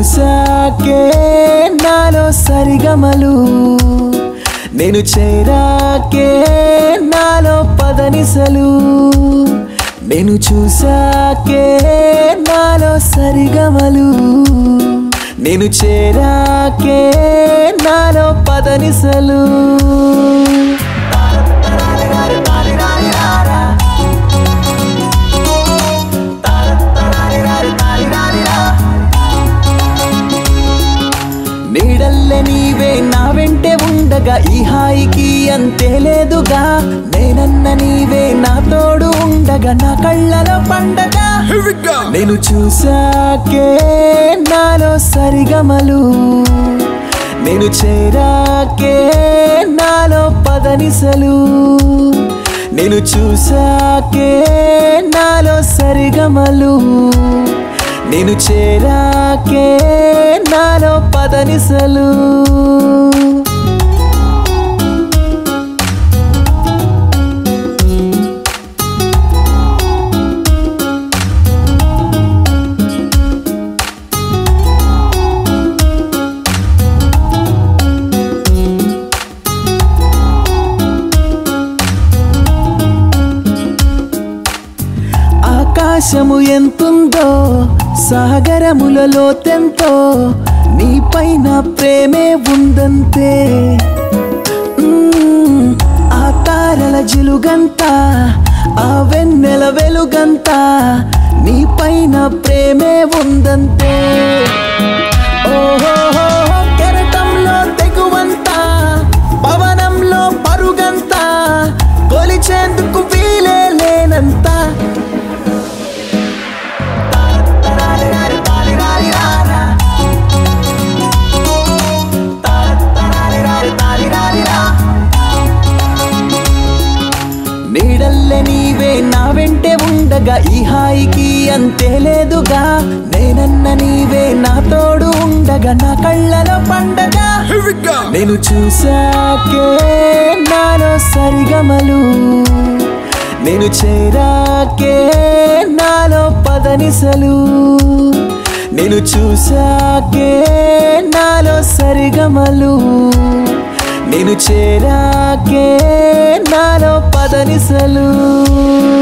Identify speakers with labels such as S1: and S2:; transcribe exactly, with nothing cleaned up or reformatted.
S1: చూసాకే నాలో సరిగమలు నేను చేరాకే నాలో పదనిసలు నేను చూసాకే నాలో సరిగమలు నేను చేరాకే నాలో పదనిసలు నీడల్లే నీవే నా వెంటే ఉండగా ఈ హాయికి అంతే లేదుగా నేనన్న నీవే నా తోడు ఉండగా నా కళ్ళలో పండగ నేను చూసాకే నాలో సరిగమలు నేను చేరాకే నాలో పదనిసలు నేను చూసాకే నాలో సరిగమలు నేను చేరాకే నాలో పదనిసలు ఆకాశము ఎంతుందో సాగరములలో తెంతో నీపైన ప్రేమే ఉందంతే ఆ తారల జిలుగంత ఆ వెన్నెల వెలుగంత నీపైన ప్రేమే ఉందంతే ఓహో కెరటంలో తెగువంత పవనంలో పరుగంత కొలిచేందుకు వీలే లేనంత నీడల్లే నీవే నా వెంటే ఉండగా ఈ హాయికి అంతే లేదుగా నేనన్న నీవే నా తోడు ఉండగా నా కళ్ళలో పండగ నేను చూసాకే నాలో సరిగమలు నేను చేరాకే నాలో పదనిసలు నేను చూసాకే నాలో సరిగమలు నేను చేరాకే నాలో పదనిసలు